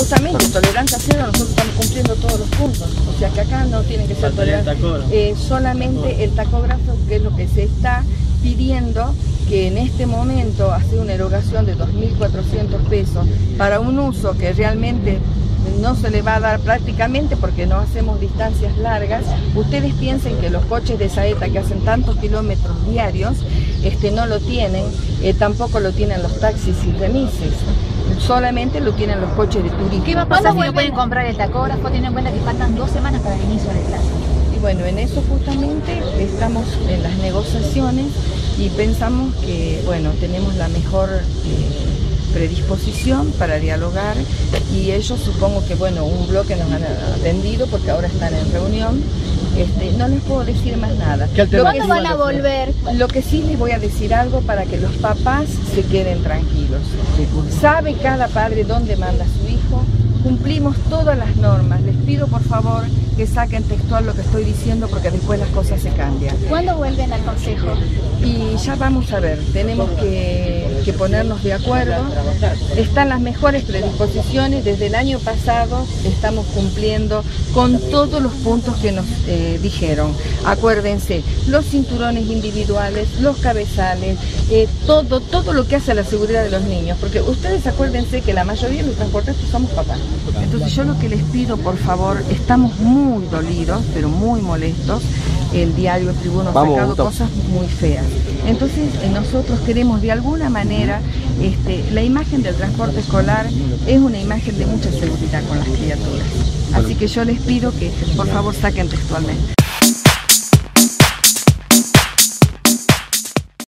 justamente tolerancia cero, nosotros estamos cumpliendo todos los puntos, o sea que acá no tiene que ser tolerancia, solamente el tacógrafo, que es lo que se está pidiendo, que en este momento hace una erogación de 2.400 pesos para un uso que realmente no se le va a dar prácticamente porque no hacemos distancias largas. Ustedes piensen que los coches de Saeta que hacen tantos kilómetros diarios no lo tienen, tampoco lo tienen los taxis y remises, solamente lo tienen los coches de turismo. ¿Qué va a pasar si no pueden comprar el tacógrafo, teniendo en cuenta que faltan 2 semanas para el inicio de clase? Y bueno, en eso justamente estamos en las negociaciones y pensamos que, bueno, tenemos la mejor predisposición para dialogar, y ellos supongo que, bueno, un bloque nos han atendido porque ahora están en reunión. No les puedo decir más nada. ¿Cuándo van a volver? Lo que sí les voy a decir algo para que los papás se queden tranquilos. Sabe cada padre dónde manda a su hijo. Cumplimos todas las normas. Les pido por favor que saquen textual lo que estoy diciendo porque después las cosas se cambian. ¿Cuándo vuelven al consejo? Y ya vamos a ver, tenemos que ponernos de acuerdo. Están las mejores predisposiciones. Desde el año pasado estamos cumpliendo con todos los puntos que nos dijeron. Acuérdense, los cinturones individuales, los cabezales, todo lo que hace a la seguridad de los niños, porque ustedes acuérdense que la mayoría de los transportistas somos papás. Entonces yo lo que les pido, por favor, estamos muy dolidos, pero muy molestos. El diario El Tribuno ha sacado cosas muy feas. Entonces nosotros queremos de alguna manera, la imagen del transporte escolar es una imagen de mucha seguridad con las criaturas. Así que yo les pido que por favor saquen textualmente.